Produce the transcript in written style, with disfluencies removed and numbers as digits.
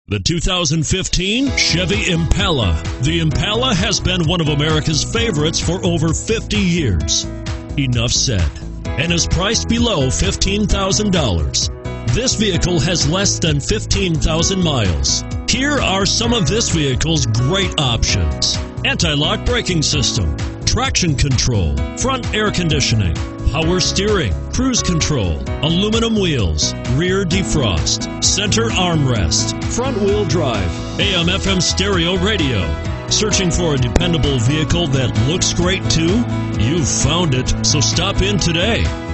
The 2015 Chevy Impala. The Impala has been one of America's favorites for over 50 years. Enough said. And is priced below $15,000. This vehicle has less than 15,000 miles. Here are some of this vehicle's great options: anti-lock braking system, traction control, front air conditioning, power steering, cruise control, aluminum wheels, rear defrost, center armrest, front wheel drive, AM/FM stereo radio. Searching for a dependable vehicle that looks great too? You've found it, so stop in today.